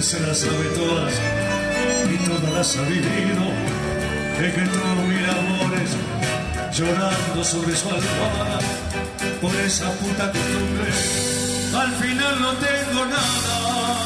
se las sabe todas y todas las ha vivido. Es que todos mis amores llorando sobre su almohada por esa puta costumbre, al final no tengo nada.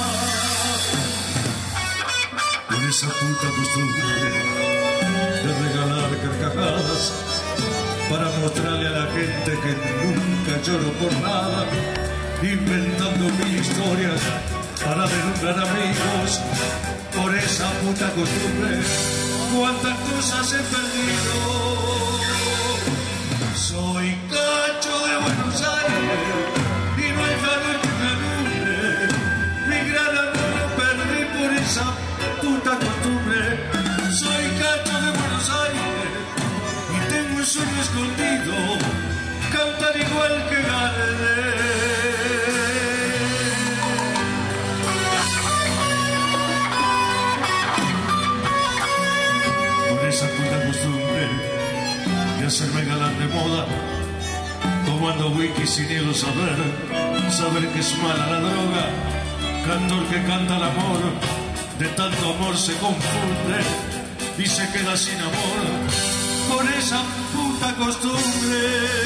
Por esa puta costumbre de regalar carcajadas para mostrarle a la gente que nunca lloro por nada, inventando mil historias para deslumbrar amigos. Por esa puta costumbre, cuántas cosas he perdido. Soy cacho de Buenos Aires y no hay farol que me alumbre. Mi gran amor lo perdí por esa puta costumbre. Soy cacho de Buenos Aires y tengo un sueño escondido, cantar igual que Gardel. Esa puta costumbre de hacerme galán de moda, tomando whisky sin hielo, saber que es mala la droga, cantor que canta el amor, de tanto amor se confunde y se queda sin amor, por esa puta costumbre.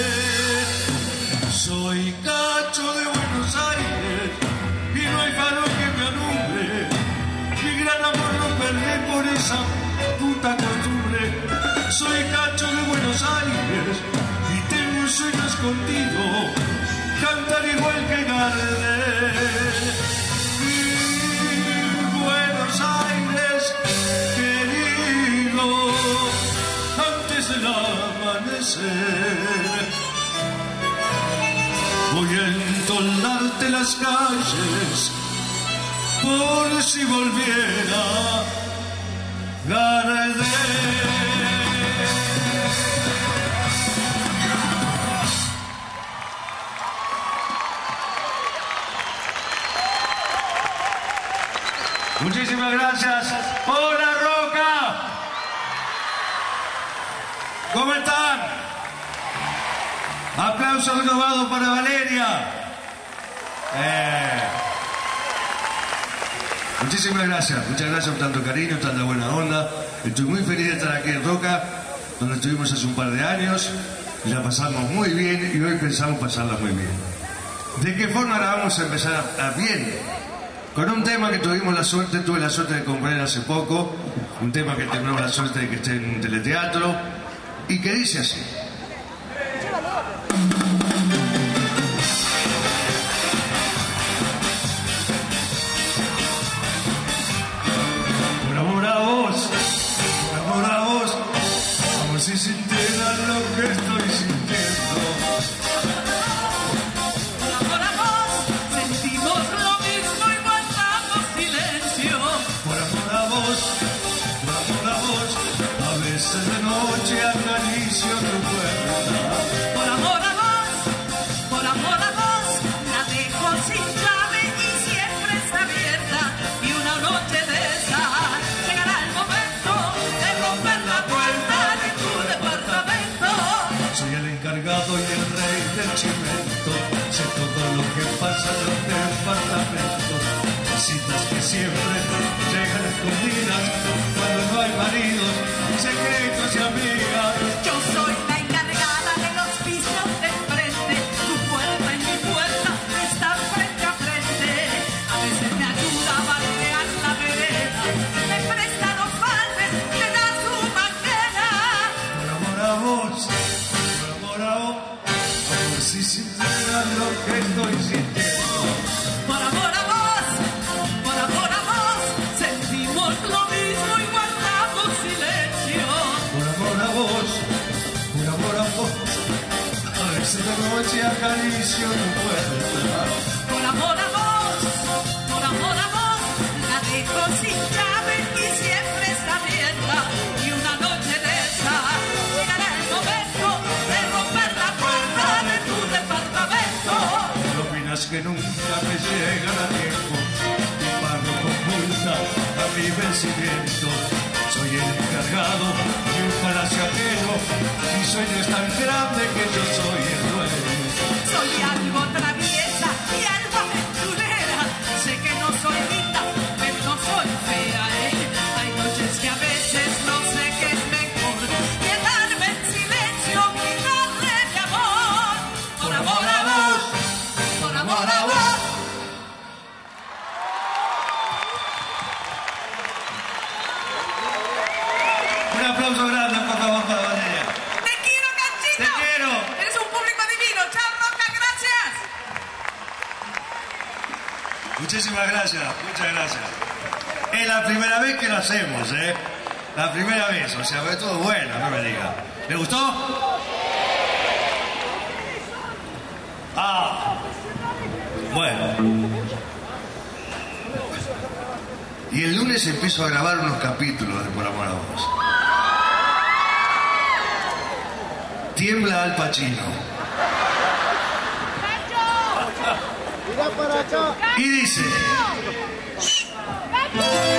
Soy cacho de Buenos Aires y no hay farol que me alumbre, mi gran amor lo perdí por esa puta costumbre. Soy cacho de Buenos Aires y tengo un sueño escondido, cantar igual que Gardel. Mi Buenos Aires querido, antes del amanecer voy a entonarte las calles por si volviera Gardel. Muchísimas gracias por La Roca. ¿Cómo están? Aplauso renovado para Valeria. Muchísimas gracias, muchas gracias por tanto cariño, tanta buena onda. Estoy muy feliz de estar aquí en Roca, donde estuvimos hace un par de años y la pasamos muy bien y hoy pensamos pasarla muy bien. ¿De qué forma la vamos a empezar bien? Con un tema que tuve la suerte de comprar hace poco, un tema que tenemos la suerte de que esté en un teleteatro y que dice así. Por amor a vos, como si sintiera lo que estoy sintiendo. De noche acaricio tu puerta. Por amor a vos, la dejo sin llave y siempre está abierta. Y una noche de esa llegará el momento de romper la puerta de tu departamento. Soy el encargado y el rey del cimento. Sé todo lo que pasa en los departamentos. Citas que siempre llegan escondidas cuando no hay maridos, secretos y amigas. Yo soy la encargada de los pisos de frente. Tu puerta y mi puerta están frente a frente. A veces me ayuda a barrear la vereda, me presta los baldes, me da su manguera. Por amor a vos, como si sintieras lo que estoy sintiendo. Por amor a vos, sentimos lo mismo y guardamos silencio. Por amor a vos, a veces de noche acaricio tu puerta. Por amor a vos, la dejo sin llave y siempre está abierta. Y una noche de esa llegará el momento de romper la puerta de tu departamento. ¿Qué opinas que nunca me llegan a tiempo? Y pago con multa a mi vencimiento. Soy el encargado de un palacio ajeno. Mi sueño es tan grande que yo soy el dueño. Soy algo traviesa y algo aventurera. Sé que no soy linda, pero no Muchísimas gracias, muchas gracias. Es la primera vez que lo hacemos, ¿eh? La primera vez, o sea, fue todo bueno, no me diga. ¿Le gustó? Ah, bueno. Y el lunes empiezo a grabar unos capítulos de Por Amor a Vos. Tiembla Al Pacino. Y dice...